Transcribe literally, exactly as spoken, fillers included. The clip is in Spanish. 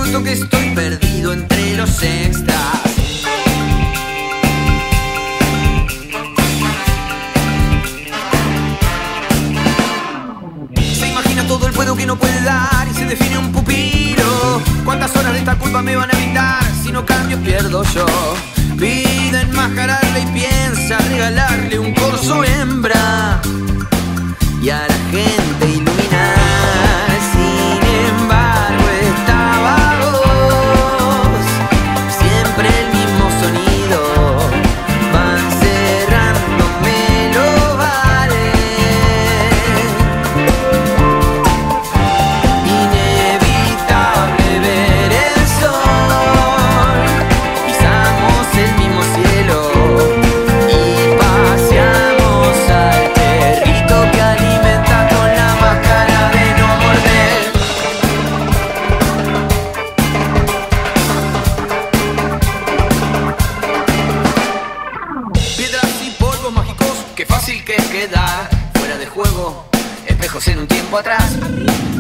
noto que estoy perdido entre los extras. Se imagina todo el puedo que no puede dar y se define un pupilo. ¿Cuántas horas de esta culpa me van a evitar? Si no cambio pierdo yo. Pide enmascararle y piensa regalarle un corso hembra y a la gente iluminar. Sin embargo estaba vos, siempre el mismo sonido, van cerrándome los bares. Inevitable ver el sol, pisamos el mismo cielo y paseamos al perrito que alimenta con la máscara de no morder. Piedras y polvos mágicos, qué fácil que es quedar fuera de juego, espejos en un tiempo atrás.